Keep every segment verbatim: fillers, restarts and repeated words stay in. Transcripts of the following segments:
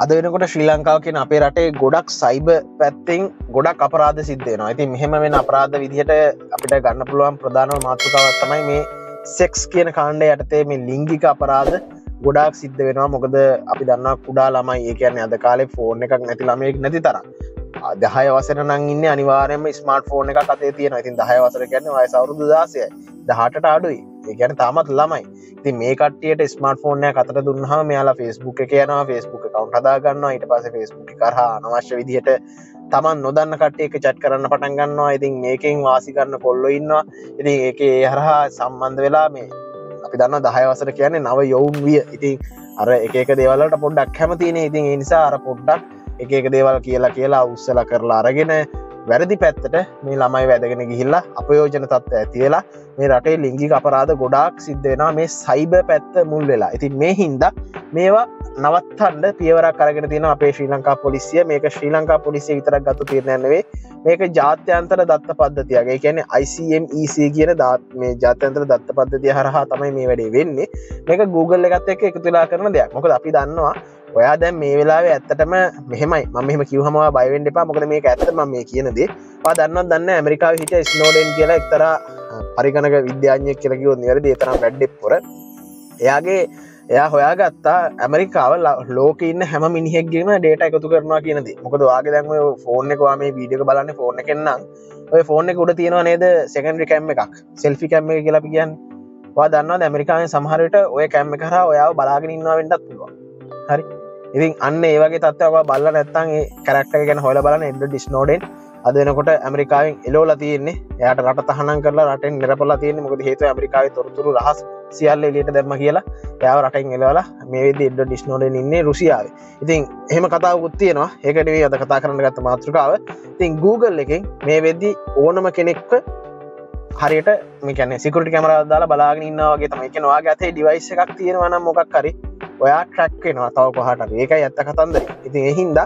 අද වෙනකොට ශ්‍රී ලංකාව කියන අපේ රටේ ගොඩක් සයිබර් පැත්තෙන් ගොඩක් අපරාධ සිද්ධ වෙනවා. ඉතින් මෙහෙම වෙන අපරාධ විදිහට අපිට ගන්න පුළුවන් ප්‍රධානම මාතෘකාවක් තමයි මේ සෙක්ස් කියන කාණ්ඩය යටතේ මේ ලිංගික අපරාධ ගොඩාක් සිද්ධ වෙනවා. මොකද අපි දන්නවා කුඩා ළමයි, ඒ කියන්නේ අද කාලේ ෆෝන් එකක් නැති ළමයෙක් නැති තරම්. දහය වසර නම් ඉන්නේ අනිවාර්යයෙන්ම ස්මාර්ට් ෆෝන් එකක් අතේ තියෙනවා. ඉතින් දහය වසර කියන්නේ වයස අවුරුදු දාසයයි. දහඅටට අඩුයි. ඒ කියන්නේ තාමත් ළමයි. ඉතින් මේ කට්ටියට ස්මාර්ට් ෆෝන් එකක් අතට දුන්නාම මෙයාලා Facebook එකේ යනවා, Facebook account හදා ගන්නවා. ඊට පස්සේ Facebook එක කරහා අනවශ්‍ය විදිහට තමන් නොදන්න කට්ටිය එක්ක chat කරන්න පටන් ගන්නවා. ඉතින් මේකෙන් වාසි ගන්න කොල්ලෝ ඉන්නවා. ඉතින් ඒකේ ඒ හරහා සම්බන්ධ වෙලා මේ අපි දන්නවා දහය වසර කියන්නේ නව යොවුන් විය. ඉතින් අර එක එක දේවල් වලට පොඩ්ඩක් කැමතිනේ. ඉතින් ඒ නිසා අර පොඩ්ඩක් එක එක දේවල් කියලා කියලා උස්සලා කරලා අරගෙන වැරදි පැත්තට මේ ළමයි වැදගෙන ගිහිල්ලා අපයෝජන තත්ත්ව ඇති වෙලා මේ රටේ ලිංගික අපරාධ ගොඩාක් සිද්ධ වෙනවා මේ සයිබර් පැත්ත මුල් වෙලා. ඉතින් මේ හින්දා මේවා නවත්තන්න පියවරක් අරගෙන තියෙනවා අපේ ශ්‍රී ලංකා පොලිසිය. මේක ශ්‍රී ලංකා පොලිසිය විතරක් ගත්ත තීරණයක් නෙවෙයි. මේක ජාත්‍යන්තර දත්ත පද්ධතියක්. ඒ කියන්නේ I C M E C කියන මේ ජාත්‍යන්තර දත්ත පද්ධතිය හරහා තමයි මේ වැඩේ වෙන්නේ. මේක Google එකත් එක්ක එකතු වෙලා කරන දෙයක්. මොකද අපි දන්නවා ඔයා දැන් මේ වෙලාවේ ඇත්තටම මෙහෙමයි. මම මෙහෙම කිව්වම ඔයා බය වෙන්න එපා. මොකද මේක ඇත්ත මම මේ කියන දේ. ඔයා දන්නවද දන්නේ නැහැ ඇමරිකාවේ හිටිය ස්නෝඩන් කියලා එක්තරා පරිගණක විද්‍යාඥයෙක් කියලා කිව්වොත් නිවැරදි. ඒ තරම් වැඩිප් පොර. එයාගේ එයා හොයාගත්තා ඇමරිකාව ලෝකේ ඉන්න හැම මිනිහෙක්ගේම data එකතු කරනවා කියන දේ. මොකද ඔයාගේ දැන් ඔය ෆෝන් එක ඔයා මේ වීඩියෝ එක බලන්නේ ෆෝන් එකෙන් නම් ඔය ෆෝන් එක උඩ තියෙනවා නේද secondary cam එකක්. selfie cam එක කියලා අපි කියන්නේ. ඔයා දන්නවද ඇමරිකාවේ සමහර විට ඔය cam එක හරහා ඔයාව බලාගෙන ඉන්නවා වෙන්නත් පුළුවන්. හරි. ඉතින් අන්න ඒ වගේ තත්ත්වයක් ඔයා බලලා නැත්නම් ඒ කැරක්ටර් එක ගැන හොයලා බලන්න එඩ්වඩ් ස්නෝඩන් අද වෙනකොට ඇමරිකාවෙන් එළවලා තියෙන්නේ. එයාට රට තහනම් කරලා රටෙන් නිරපලා තියෙන්නේ. මොකද හේතුව ඇමරිකාවේ තොරතුරු රහස් සියල්ල එළියට දැම්ම කියලා එයාව රටෙන් එළවලා මේ වෙද්දි එඩ්වඩ් ස්නෝඩන් ඉන්නේ රුසියාවේ. ඉතින් එහෙම කතාවකුත් තියෙනවා. ඒක නෙවෙයි අද කතා කරන්න ගත්ත මාතෘකාව. ඉතින් Google එකෙන් මේ වෙද්දි ඕනම කෙනෙක්ව හරියට මේ කියන්නේ සිකියුරිටි කැමරාවක් දාලා බලාගෙන ඉන්නවා වගේ තමයි. ඒ කියන්නේ ඔයාගේ අතේ ඩිවයිස් එකක් තියෙනවා නම් මොකක් හරි ඔයා ට්‍රැක් වෙනවා තව කොහාට හරි. ඒකයි ඇත්ත කතන්දරේ. ඉතින් ඒ හින්දා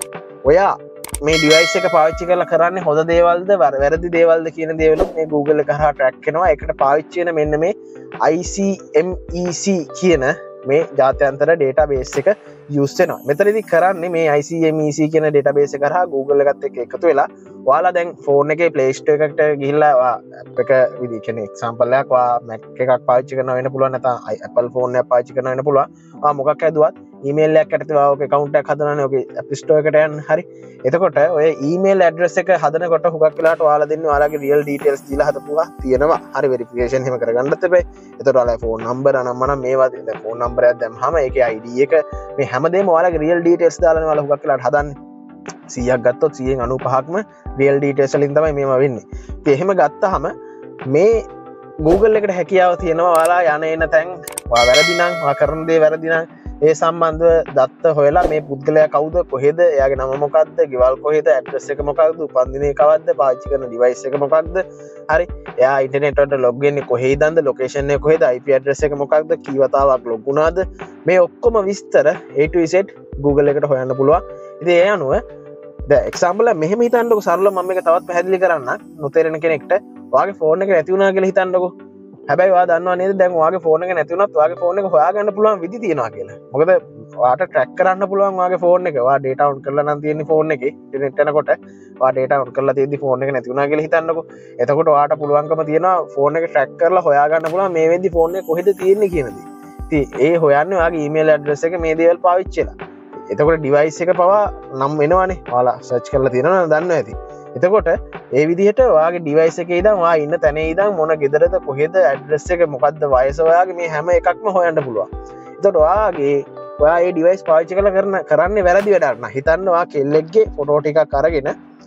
ඔයා මේ ඩිවයිස් එක පාවිච්චි කරලා කරන්නේ හොඳ දේවල්ද වැරදි දේවල්ද කියන දේවලුත් මේ Google එක හරහා ට්‍රැක් වෙනවා. ඒකට පාවිච්චි වෙන මෙන්න මේ I C M E C කියන මේ ජාත්‍යන්තර database එක use වෙනවා. මෙතනදී කරන්නේ මේ I C M E C කියන database එක හරහා Google එකත් එක්ක එකතු වෙලා ඔයාලා දැන් ෆෝන් එකේ Play Store එකට ගිහිල්ලා app එක විදි කියන්නේ example එකක් ඔයා Mac එකක් පාවිච්චි කරනවා වෙන්න පුළුවන්, නැත්නම් Apple phone එකක් පාවිච්චි කරනවා වෙන්න පුළුවන්. ඔයා මොකක් හැදුවත් ඊමේල් එකක් යටතේ ඔයාගේ account එකක් හදනවානේ ඔගේ App Store එකට යන්න. හරි. එතකොට ඔය ඊමේල් address එක හදනකොට හුඟක් වෙලාවට ඔයාලා දෙන්නේ ඔයාලගේ real details දීලා හදපුවා තියෙනවා. හරි verification එහෙම කරගන්නත් එපේ. එතකොට ඔයාලා phone number අනම්ම නම් මේවා දැන් phone number එකක් දැම්මම ඒකේ I D එක මේ හැමදේම ඔයාලගේ real details දාලානේ ඔයාලා හුඟක් වෙලාවට හදන්නේ. සීයක් ගත්තොත් සීයෙන් අනූපහක්ම real details වලින් තමයි මේවා වෙන්නේ. ඉතින් එහෙම ගත්තාම මේ Google එකට හැකියාව තියෙනවා ඔයාලා යන එන තැන් ඔයා වැරදි නම් ඔයා කරන දේ වැරදි නම් ඒ සම්බන්ධව දත්ත හොයලා මේ පුද්ගලයා කවුද, කොහෙද, එයාගේ නම මොකක්ද, ගෙවල් කොහෙද, ඇඩ්‍රස් එක මොකක්ද, උපන්දිනේ කවද්ද, පාවිච්චි කරන ඩිවයිස් එක මොකක්ද, හරි, එයා ඉන්ටර්නෙට් වලට ලොග් වෙන්නේ කොහේද, ලොකේෂන් එක කොහෙද, I P ඇඩ්‍රස් එක මොකක්ද, කී වතාවක් ලොග් වුණාද, මේ ඔක්කොම විස්තර A to Z Google එකට හොයන්න පුළුවන්. ඉතින් ඒ අනුව දැන් එක්සැම්පල් එක මෙහෙම හිතන්නකො, සරල මම මේක තවත් පැහැදිලි කරන්න නොතේරෙන කෙනෙක්ට. ඔයාගේ ෆෝන් එක නැති වුණා කියලා හිතන්නකො. හැබැයි ඔයා දන්නවා නේද දැන් ඔයාගේ ෆෝන් එක නැති වුණත් ඔයාගේ ෆෝන් එක හොයාගන්න පුළුවන් විදි තියෙනවා කියලා. මොකද ඔයාට ට්‍රැක් කරන්න පුළුවන් ඔයාගේ ෆෝන් එක. ඔයා data on කරලා නම් තියෙන්නේ ෆෝන් එකේ. ඉන්ටර්නෙට් යනකොට ඔයා data on කරලා තියෙද්දි ෆෝන් එක නැති වුණා කියලා හිතන්නකො. එතකොට ඔයාට පුළුවන්කම තියෙනවා ෆෝන් එක ට්‍රැක් කරලා හොයාගන්න පුළුවන් මේ වෙද්දි ෆෝන් එක කොහෙද තියෙන්නේ කියන දේ. ඉතින් ඒ හොයන්නේ ඔයාගේ ඊමේල් ඇඩ්‍රස් එක මේ දේවල් පාවිච්චි කරලා. එතකොට ඩිවයිස් එක පවා නම් වෙනවනේ. ඔයාලා සර්ච් කරලා තියෙනවා නම් දන්නවා ඇති. එතකොට ඒ විදිහට ඔයාගේ ඩිවයිස් එකේ ඉඳන් ඔයා ඉන්න තැනේ ඉඳන් මොන ගෙදරද කොහෙද ඇඩ්‍රස් එක මොකද්ද වයස ඔයාගේ මේ හැම එකක්ම හොයන්න පුළුවන්. එතකොට ඔයාගේ ඔයා මේ ඩිවයිස් පාවිච්චි කරලා කරන කරන්නේ වැරදි වැඩක් නා. හිතන්න ඔයා කෙල්ලෙක්ගේ ෆොටෝ ටිකක් අරගෙන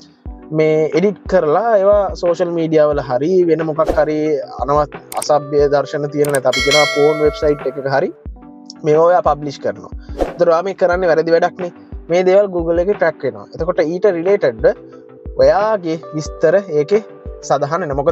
මේ එඩිට් කරලා ඒවා සෝෂල් මීඩියා වල හරි වෙන මොකක් හරි අනවත් අසභ්‍ය දර්ශන තියෙන නැත්නම් අපි කියනවා පෝන් වෙබ්සයිට් එකක හරි මේ ඔයා පබ්ලිෂ් කරනවා. එතකොට ඔයා මේ කරන්නේ වැරදි වැඩක් නේ. මේ දේවල් Google එකේ ට්‍රැක් වෙනවා. එතකොට ඊට රිලේටඩ් ඔයාගේ විස්තර ඒකේ සඳහන් වෙනවා. මොකද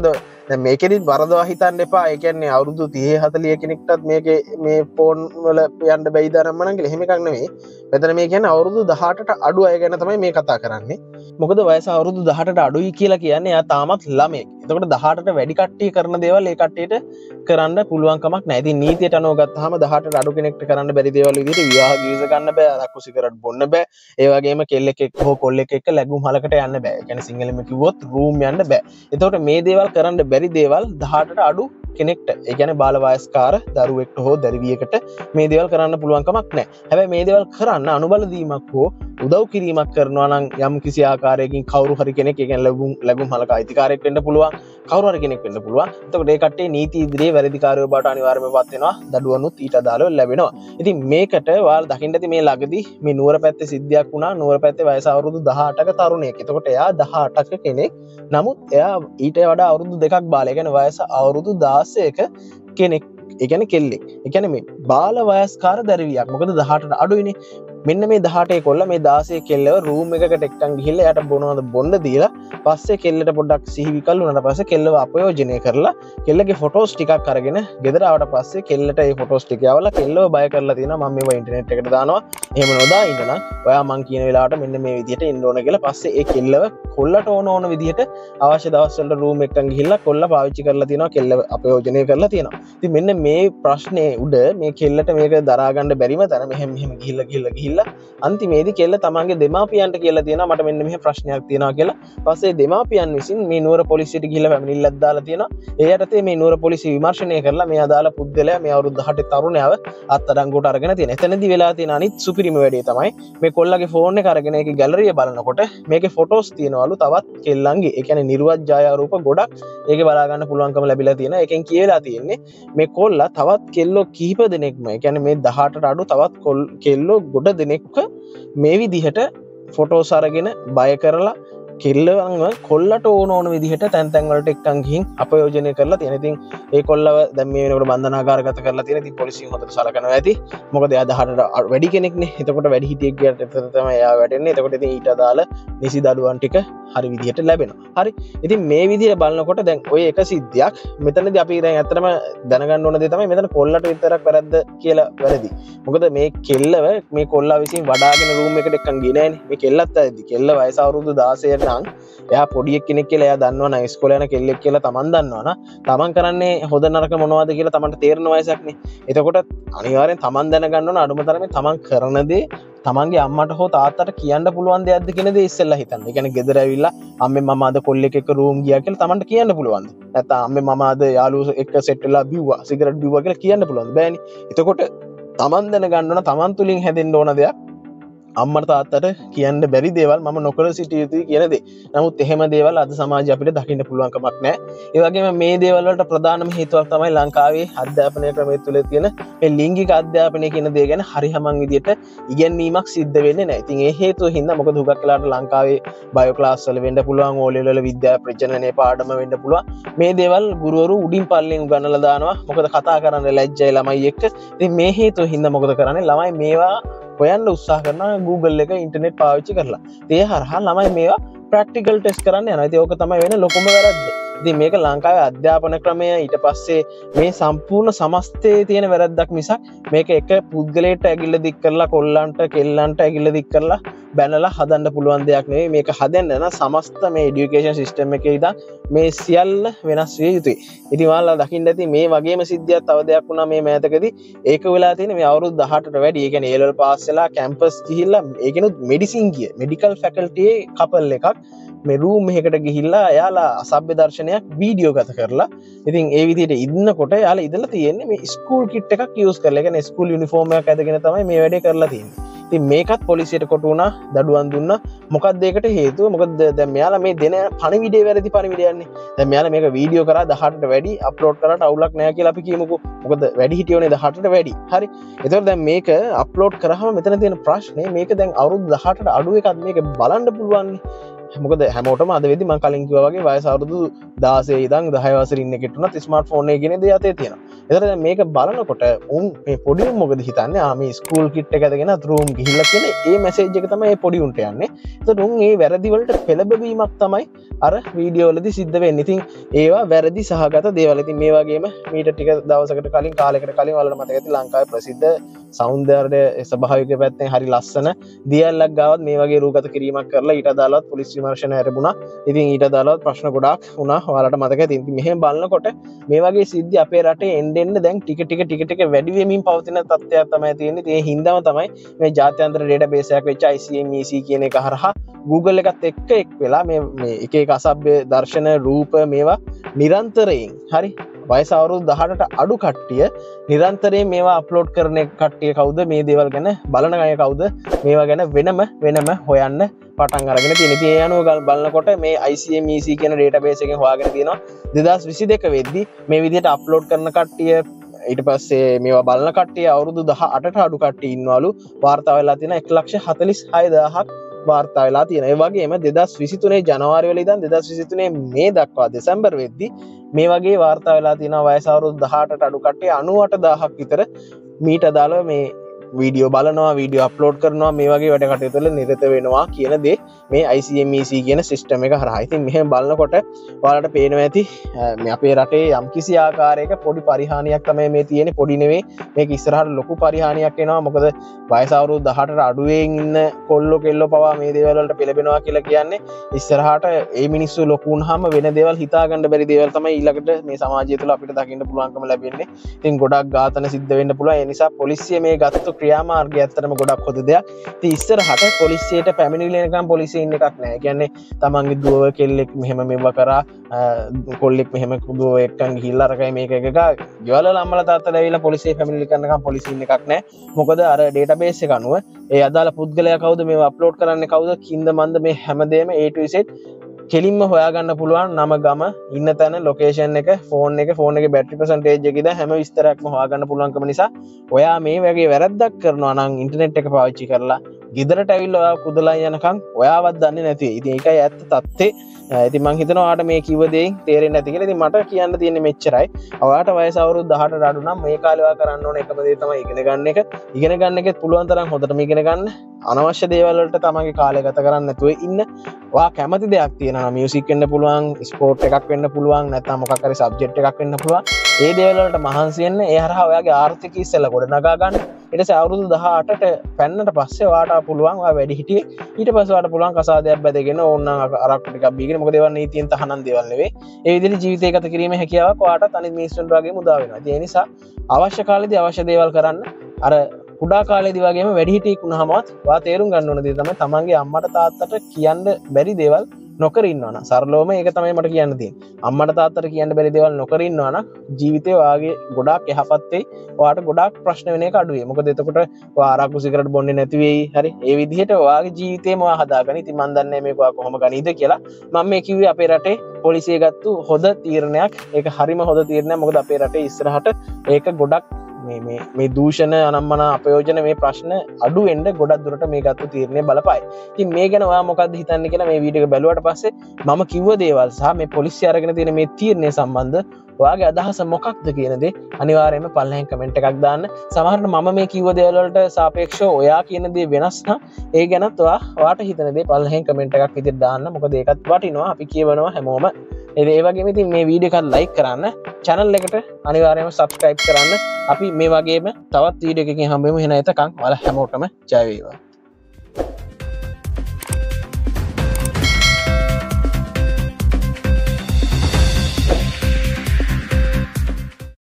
දැන් මේකෙදිත් වරදවා හිතන්න එපා. ඒ කියන්නේ අවුරුදු තිහ හතලිහ කෙනෙක්ටත් මේකේ මේ ෆෝන් වල යන්න බැයිද අරම්මනම් කියලා. එහෙම එකක් නෙමෙයි. මෙතන මේ කියන්නේ අවුරුදු දහඅටට අඩු අය ගැන තමයි මේ කතා කරන්නේ. මොකද වයස අවුරුදු දහඅටට අඩුයි කියලා කියන්නේ එයා තාමත් ළමයෙක්. එතකොට දහඅටට වැඩි කට්ටිය කරන දේවල් ඒ කට්ටියට කරන්න පුළුවන් කමක් නැහැ. ඉතින් නීතියට අනුව ගත්තාම දහඅටට අඩු කෙනෙක්ට කරන්න බැරි දේවල් විදිහට විවාහ ගීස ගන්න බෑ, අරක්කු සිගරට් බොන්න බෑ. ඒ වගේම කෙල්ලෙක් එක්ක හෝ කොල්ලෙක් එක්ක ලැබුම් හලකට යන්න බෑ. ඒ කියන්නේ සිංහලෙන්ම කිව්වොත් රූම් යන්න බෑ. එතකොට මේ දේවල් කරන්න බැරි දේවල් දහඅටට අඩු කෙනෙක්ට, ඒ කියන්නේ බාල වයස්කාර දරුවෙක්ට හෝ දරුවියකට මේ දේවල් කරන්න පුළුවන් කමක් නැහැ. හැබැයි මේ දේවල් කරන්න අනුබල දීමක් හෝ උදව් කිරීමක් කරනවා නම් යම් කිසි ආකාරයකින් කවුරු හරි කෙනෙක්, ඒ කියන්නේ ලැබුම් ලැබුම් හලක අයිතිකාරයෙක් වෙන්න පුළුවන්, කවුරු හරි කෙනෙක් වෙන්න පුළුවන්. එතකොට ඒ කට්ටිය නීති ඉදිරියේ වැරදිකාරයෝ බවට අනිවාර්යයෙන්ම පත් වෙනවා. දඩුවනුත් ඊට අදාළව ලැබෙනවා. ඉතින් මේකට ඔයාලා දකින්න ඇති මේ ළඟදී මේ නුවර පැත්තේ සිද්ධියක් වුණා. නුවර පැත්තේ වයස අවුරුදු දහඅටක තරුණයෙක්. එතකොට එයා දහඅටක කෙනෙක්. නමුත් එයා ඊට වඩා අවුරුදු දෙකක් බාල. ඒ කියන්නේ වයස අවුරුදු දාසයක කෙනෙක්. ඒ කියන්නේ කෙල්ලෙක්. ඒ කියන්නේ මේ බාල වයස්කාර දරුවියක්. මොකද දහඅටට අඩුයිනේ. මෙන්න මේ දහඅටේ කොල්ල මේ දාසයේ කෙල්ලව රූම් එකකට එක්කන් ගිහිල්ලා එයාට බොනවද බොන්න දීලා පස්සේ කෙල්ලට පොඩ්ඩක් සිහි විකල් වුණාට පස්සේ කෙල්ලව අපයෝජනය කරලා කෙල්ලගේ ෆොටෝස් ටිකක් අරගෙන ගෙදර ආවට පස්සේ කෙල්ලට ඒ ෆොටෝස් ටික යවලා කෙල්ලව බය කරලා තියෙනවා මම මේවා ඉන්ටර්නෙට් එකට දානවා එහෙම නොදා ඉඳලා ඔයා මං කියන වෙලාවට මෙන්න මේ විදිහට ඉන්න ඕන කියලා පස්සේ ඒ කෙල්ලව කොල්ලට ඕන ඕන විදිහට අවශ්‍ය දවස් වලට රූම් එකකින් ගිහිල්ලා කොල්ල පාවිච්චි කරලා තියෙනවා කෙල්ලව අපයෝජනය කරලා තියෙනවා. ඉතින් මෙන්න මේ ප්‍රශ්නේ උඩ මේ කෙල්ලට මේක දරා ගන්න බැරිම තරම මෙහෙම මෙහෙම ගිහිල්ලා ගිහිල්ලා ගිහිල්ලා අන්තිමේදී කෙල්ල තමන්ගේ දෙමාපියන්ට කියලා තියෙනවා මට මෙන්න මෙහෙම ප්‍රශ්නයක් තියෙනවා කියලා. පස්සේ දෙමාපියන් විසින් මේ නුවර පොලිසියට ගිහිල්ලා පැමිණිල්ලක් දාලා තියෙනවා. ඒ යටතේ මේ නුවර පොලිසිය විමර්ශනය කරලා මේ අදාළ පුද්ගලයා මේ අවුරුදු දහඅටේ තරුණයව අත්අඩංගුවට අරගෙන තියෙනවා. එතනදී වෙලා තියෙන අනිත් සුපිරිම වැඩේ තමයි මේ කොල්ලගේ ෆෝන් එක අරගෙන ඒකේ ගැලරිය බලනකොට මේකේ ෆොටෝස් තියෙනවලු තවත් කෙල්ලන්ගේ. ඒ කියන්නේ නිර්වත් ඡායාරූප ගොඩක් ඒකේ බලා ගන්න පුළුවන්කම ලැබිලා තියෙනවා. ඒකෙන් කියලා තියෙන්නේ මේ කොල්ලා තවත් කෙල්ලෝ කිහිප දෙනෙක්ම ඒ කියන්නේ මේ දහඅටට අඩු තවත් කෙල්ලෝ ගොඩ දෙනෙක්ව මේ විදිහට ෆොටෝස් අරගෙන බය කරලා කෙල්ලවන්ව කොල්ලට ඕන ඕන විදිහට තැන් තැන් වලට එක්කන් ගිහින් අපයෝජනය කරලා තියෙන. ඉතින් ඒ කොල්ලව දැන් මේ වෙනකොට බන්ධනාගාරගත කරලා තියෙන. ඉතින් පොලිසියෙන් හොඳට සලකනවා ඇති. මොකද එයා දහඅටට වැඩි කෙනෙක්නේ. එතකොට වැඩි හිටියෙක් ගියට එතන තමයි එයා වැටෙන්නේ. එතකොට ඉතින් ඊට අදාළ නිසි දඩුවම් ටික හරි විදිහට ලැබෙනවා. හරි. ඉතින් මේ විදිහට බලනකොට දැන් ඔය එක සිද්ධියක් මෙතනදී අපි දැන් ඇත්තටම දැනගන්න ඕන දේ තමයි මෙතන කොල්ලට විතරක් වැරද්ද කියලා වැරදි. මොකද මේ කෙල්ලව මේ කොල්ලා විසින් වඩාගෙන රූම් එකට එක්කන් ගියේ නෑනේ. මේ කෙල්ලත් ඇද්දි. කෙල්ල වයස අවුරුදු දාසයට නම් එයා පොඩි කෙනෙක් කියලා එයා දන්නවනම් ඉස්කෝලේ යන කෙල්ලෙක් කියලා තමන් දන්නවනම් තමන් කරන්නේ හොඳ නරක මොනවද කියලා තමන්ට තේරෙන වයසක්නේ. එතකොට අනිවාර්යෙන් තමන් දැනගන්න ඕන අඩුම තරමේ තමන් කරන දේ තමන්ගේ අම්මට හෝ තාත්තට කියන්න පුළුවන් දෙයක්ද කියන දේ ඉස්සෙල්ලා හිතන්න. ඒ කියන්නේ ගෙදර ඇවිල්ලා අම්මේ මම අද කොල්ලෙක් එක්ක රූම් ගියා කියලා තමන්ට කියන්න පුළුවන්ද? නැත්නම් අම්මේ මම අද යාළුවෝ එක්ක සෙට් වෙලා බිව්වා සිගරට් බිව්වා කියලා කියන්න පුළුවන්ද? බෑනේ. එතකොට තමන් දැනගන්න ඕන තමන් තුලින් හැදෙන්න ඕන දෙයක් අම්මට තාත්තට කියන්න බැරි දේවල් මම නොකර සිටිය යුතුයි කියන දේ. නමුත් එහෙම දේවල් අද සමාජය අපිට දකින්න පුළුවන් කමක් නැහැ. ඒ වගේම මේ දේවල් වලට ප්‍රධානම හේතුවක් තමයි ලංකාවේ අධ්‍යාපනය ක්‍රමය තුළ තියෙන මේ ලිංගික අධ්‍යාපනය කියන දේ ගැන හරිහමං විදියට ඉගැන්වීමක් සිද්ධ වෙන්නේ නැහැ. ඉතින් ඒ හේතුව හින්දා මොකද හුඟක් වෙලාවට ලංකාවේ බයෝ ක්ලාස් වල වෙන්න පුළුවන්, ඕ ලෙවල් වල විද්‍යා ප්‍රචනනයේ පාඩම වෙන්න පුළුවන්. මේ දේවල් ගුරුවරු උඩින් පල්ලෙන් උගන්වලා දානවා. මොකද කතා කරන්න ලැජ්ජයි ළමයි එක්ක. ඉතින් මේ හේතුව හින්දා මොකද කරන්නේ? ළමයි මේවා හොයන්න උත්සාහ කරනවා Google එක ඉන්ටර්නෙට් පාවිච්චි කරලා. ඒ හරහා ළමයි මේවා ප්‍රැක්ටිකල් ටෙස්ට් කරන්න යනවා. ඉතින් ඕක තමයි වෙන ලොකුම වැරද්ද. ඉතින් මේක ලංකාවේ අධ්‍යාපන ක්‍රමය ඊට පස්සේ මේ සම්පූර්ණ සමස්තයේ තියෙන වැරද්දක් මිසක් මේක එක පුද්ගලයෙක්ට ඇගිල්ල දික් කරලා කොල්ලන්ට කෙල්ලන්ට ඇගිල්ල දික් කරලා බැනලා හදන්න පුළුවන් දෙයක් නෙවෙයි. මේක හදන්න නම් සමස්ත මේ এডুকেෂන් සිස්ටම් එකේ ඉඳන් මේ සියල්ල වෙනස් විය යුතුයි. ඉතින් ඔයාලා දකින්න ඇති මේ වගේම සිද්ධියක් තව දෙයක් වුණා මේ මෑතකදී. ඒක වෙලා තියෙන මේ අවුරුදු දහඅටට වැඩි. ඒ කියන්නේ A level පාස් වෙලා කැම්පස් ගිහිල්ලා ඒකිනුත් මෙඩිසින් ගිය මෙඩිකල් ෆැකල්ටියේ කපල් එකක් මේ රූම් එකකට ගිහිල්ලා එයාලා අසභ්‍ය දර්ශනයක් වීඩියෝ ගත කරලා ඉතින් ඒ විදිහට ඉන්නකොට එයාලා ඉඳලා තියෙන්නේ මේ ස්කූල් කිට් එකක් යූස් කරලා. ඒ කියන්නේ ස්කූල් යුනිෆෝම් එකක් ඇඳගෙන තමයි මේ වැඩේ කරලා තියෙන්නේ. ඉතින් මේකත් පොලිසියට කොට වුණා, දඩුවම් දුන්නා. මොකක්ද ඒකට හේතුව? මොකද දැන් මෙයාලා මේ දෙන පණිවිඩේ වැරදි පණිවිඩයන්නේ. දැන් මෙයාලා මේක වීඩියෝ කරා දහඅටට වැඩි අප්ලෝඩ් කරාට අවුලක් නැහැ කියලා අපි කියමුකෝ. මොකද වැඩි හිටියෝනේ දහඅටට වැඩි. හරි. ඒතකොට දැන් මේක අප්ලෝඩ් කරාම මෙතන තියෙන ප්‍රශ්නේ මේක දැන් අවුරුදු දහඅටට අඩු එකක් මේක බලන්න පුළුවන්. මොකද හැමෝටම අද වෙද්දි මම කලින් කිව්වා වගේ වයස අවුරුදු දාසය ඉඳන් දහය වසරේ ඉන්න කෙටුණත් ස්මාර්ට්ෆෝන් එක කියන දේ අතේ තියෙනවා. ඒතර දැන් මේක බලනකොට උන් මේ පොඩි උන් මොකද හිතන්නේ? ආ මේ ස්කූල් කිට් එක අරගෙන රූම් ගිහිල්ලා කියන ඒ මැසේජ් එක තමයි මේ පොඩි උන්ට යන්නේ. ඒතර උන් මේ වැරදි වලට පෙළඹවීමක් තමයි අර වීඩියෝ වලදී සිද්ධ වෙන්නේ. ඉතින් ඒවා වැරදි සහගත දේවල්. ඉතින් මේ වගේම මීට ටික දවසකට කලින් කාලයකට කලින් වලට මතක ඇති ලංකාවේ ප්‍රසිද්ධ සෞන්දර්ය ස්වභාවික පැත්තෙන් හරි ලස්සන දියැලක් ගාවත් මේ වගේ රූගත කිරීමක් කරලා ඊට අදාළව පොලිස් විමර්ශන ලැබුණා. ඉතින් ඊට අදාළව ප්‍රශ්න ගොඩාක් වුණා. ඔයාලට මතක ඇති. ඉතින් මෙහෙම බලනකොට මේ වගේ සිද්ධි අපේ රටේ එන්න එන්න දැන් ටික ටික ටික ටික වැඩි වෙමින් පවතින තත්ත්වයක් තමයි තියෙන්නේ. ඒ හින්දාම තමයි මේ ජාත්‍යන්තර ඩේටාබේස් එකක් වෙච්ච I C M E C කියන එක හරහා Google එකත් එක්ක එක් වෙලා මේ මේ එක එක අසභ්‍ය දර්ශන රූප මේවා නිරන්තරයෙන් හරි වයස අවුරුදු දහඅටට අඩු කට්ටිය නිරන්තරයෙන් මේවා අප්ලෝඩ් කරන කට්ටිය කවුද මේ දේවල් ගැන බලන අය කවුද මේවා ගැන වෙනම වෙනම හොයන්න පටන් අරගෙන තියෙන. ඉතින් ඒ අනුව බලනකොට මේ I C M E C කියන ඩේටාබේස් එකෙන් හොයාගෙන තියෙනවා දෙදාස් විසි දෙක වෙද්දි මේ විදිහට අප්ලෝඩ් කරන කට්ටිය ඊට පස්සේ මේවා බලන කට්ටිය අවුරුදු දහඅටට අඩු කට්ටිය ඉන්නවලු. වාර්තා වෙලා තියෙන එක ලක්ෂ හතළිස් හය දහසක් වාර්තා වෙලා තියෙනවා. ඒ වගේම දෙදාස් විසි තුනේ ජනවාරි වල ඉඳන් දෙදාස් විසි තුනේ මේ දක්වා දෙසැම්බර් වෙද්දි මේ වගේ වාර්තා වෙලා තියෙනවා වයස අවුරුදු දහඅටට අඩු කට්ටිය අනූඅට දහසක් විතර මීට අදාළව මේ වීඩියෝ බලනවා වීඩියෝ අප්ලෝඩ් කරනවා මේ වගේ වැඩ කටයුතු වල නිරත වෙනවා කියන දේ මේ I C M E C කියන සිස්ටම් එක හරහා. ඉතින් මෙහෙම බලනකොට ඔයාලට පේනවා ඇති මේ අපේ රටේ යම්කිසි ආකාරයක පොඩි පරිහානියක් තමයි මේ තියෙන්නේ. පොඩි නෙවෙයි මේක ඉස්සරහට ලොකු පරිහානියක් වෙනවා. මොකද වයස අවුරුදු දහඅටට අඩුවෙන් ඉන්න කොල්ලෝ කෙල්ලෝ පවා මේ දේවල් වලට පෙළඹෙනවා කියලා කියන්නේ ඉස්සරහට ඒ මිනිස්සු ලොකු වුණාම වෙන දේවල් හිතා ගන්න බැරි දේවල් තමයි ඊළඟට මේ සමාජය තුළ අපිට දකින්න පුළුවන්කම ලැබෙන්නේ. ඉතින් ගොඩක් ඝාතන සිද්ධ වෙන්න පුළුවන්. ඒ නිසා පොලිසිය මේ ගත්ත ක්‍රියාමාර්ගය ඇත්තටම ගොඩක් හොඳ දෙයක්. ඉතින් ඉස්සරහට පොලිසියට පැමිණිල්ලෙනකම් පොලිසිය ඉන්න එකක් නැහැ. කියන්නේ තමන්ගේ දුව කෙල්ලෙක් මෙහෙම මෙව කරා කොල්ලෙක් මෙහෙම දුව එක්කන් ගිහිල්ලා අරකයි මේක එක එක ගෙවල අම්මලා තාත්තලා ඇවිල්ලා පොලිසිය පැමිණිලි කරනකම් පොලිසිය ඉන්න එකක් නැහැ. මොකද අර ඩේටාබේස් එක අනුව ඒ අදාළ පුද්ගලයා කවුද මේව අප්ලෝඩ් කරන්නේ කවුද කින්ද මන්ද මේ හැමදේම A to Z කෙලින්ම හොයාගන්න පුළුවන්. නම ගම ඉන්න තැන ලොකේෂන් එක ෆෝන් එක ෆෝන් එකේ බැටරි පර්සන්ටේජ් එක ඉඳන් හැම විස්තරයක්ම හොයාගන්න පුළුවන්කම නිසා ඔයා මේ වගේ වැරද්දක් කරනවා නම් ඉන්ටර්නෙට් එක පාවිච්චි කරලා ගෙදරට ඇවිල්ලා ඔයා කුදලා යනකම් ඔයාවත් දන්නේ නැති වෙයි. ඉතින් ඒකයි ඇත්ත තත්ත්වේ. ඉතින් මම හිතනවා ඔයාට මේ කිව්ව දේෙන් තේරෙන්නේ නැති කියලා. ඉතින් මට කියන්න තියෙන්නේ මෙච්චරයි. ඔයාට වයස අවුරුදු දහඅටට අඩු නම් මේ කාලේ ඔයා කරන්න ඕන එකම දේ තමයි ඉගෙන ගන්න එක. ඉගෙන ගන්න එකෙත් පුළුවන් තරම් හොඳටම ඉගෙන ගන්න. අනවශ්‍ය දේවල් වලට තමන්ගේ කාලය ගත කරන්න නැතුව ඉන්න. ඔයා කැමති දෙයක් තියෙනවා නම් මියුසික් වෙන්න පුළුවන්, ස්පෝර්ට් එකක් වෙන්න පුළුවන්, නැත්නම් මොකක් හරි සබ්ජෙක්ට් එකක් වෙන්න පුළුවන්. ඒ දේවල් වලට මහන්සි වෙන්න. ඒ හරහා ඔයාගේ ආර්ථිකය ඉස්සෙල්ලා ගොඩ නගා ගන්න. ඊට පස්සේ අවුරුදු දහඅටට පැන්නට පස්සේ ඔයාට පුළුවන් ඔයා වැඩි හිටියේ. ඊට පස්සේ ඔයාට පුළුවන් කසාදයක් බැදගෙන ඕනනම් අරක්කු ටිකක් බීගෙන. මොකද ඒවා නීතියෙන් තහනම් දේවල් නෙවෙයි. ඒ විදිහට ජීවිතය ගත කිරීමේ හැකියාවක් ඔයාටත් අනිත් මිනිස්සුන්ට වගේම උදා වෙනවා. ඒ නිසා අවශ්‍ය කාලෙදී අවශ්‍ය දේවල් කරන්න. අර කුඩා කාලේදී වගේම වැඩිහිටියෙක් වුණාමත් ඔයා තේරුම් ගන්න ඕන දේ තමයි තමන්ගේ අම්මට තාත්තට කියන්න බැරි දේවල් නොකර ඉන්නවා නම් සරලවම ඒක තමයි මට කියන්න තියෙන්නේ. අම්මට තාත්තට කියන්න බැරි දේවල් නොකර ඉන්නවා නම් ජීවිතේ ඔයාගේ ගොඩාක් යහපත් වෙයි. ඔයාට ගොඩාක් ප්‍රශ්න වෙන එක අඩු වෙයි. මොකද එතකොට ඔයා ආරක්කු සිගරට් බොන්නේ නැති වෙයි. හරි. ඒ විදිහට ඔයාගේ ජීවිතේම ඔයා හදාගන්න. ඉතින් මම දන්නේ මේක ඔයා කොහොම ගනීද කියලා. මම මේ කිව්වේ අපේ රටේ පොලිසිය ගත්තු හොඳ තීරණයක්. ඒක හරිම හොඳ තීරණයක්. මොකද අපේ රටේ ඉස්සරහට ඒක ගොඩක් මේ මේ මේ දූෂණ අනම්මන අපයෝජන මේ ප්‍රශ්න අඩු වෙන්න ගොඩක් දුරට මේ ගත්ත තීරණය බලපායි. ඉතින් මේ ගැන ඔයා මොකක්ද හිතන්නේ කියලා මේ වීඩියෝ එක බැලුවට පස්සේ මම කිව්ව දේවල් සහ මේ පොලිසිය අරගෙන තියෙන මේ තීරණය සම්බන්ධ ඔයාගේ අදහස මොකක්ද කියන දේ අනිවාර්යයෙන්ම පල්ලෙහෙන් කමෙන්ට් එකක් දාන්න. සමහරවිට මම මේ කිව්ව දේවල් වලට සාපේක්ෂව ඔයා කියන දේ වෙනස් නම් ඒ ගැනත් ඔයා ඔයාට හිතන දේ පල්ලෙහෙන් කමෙන්ට් එකක් විදිහට දාන්න. මොකද ඒකත් වටිනවා. අපි කියවනවා හැමෝම. ඒ වගේම ඉතින් මේ වීඩියෝ එක ලයික් කරන්න, channel එකට අනිවාර්යයෙන්ම subscribe කරන්න. අපි මේ වගේම තවත් වීඩියෝ එකකින් හම්බෙමු. එහෙනම් එතකන් ඔයාලා හැමෝටම ජය වේවා.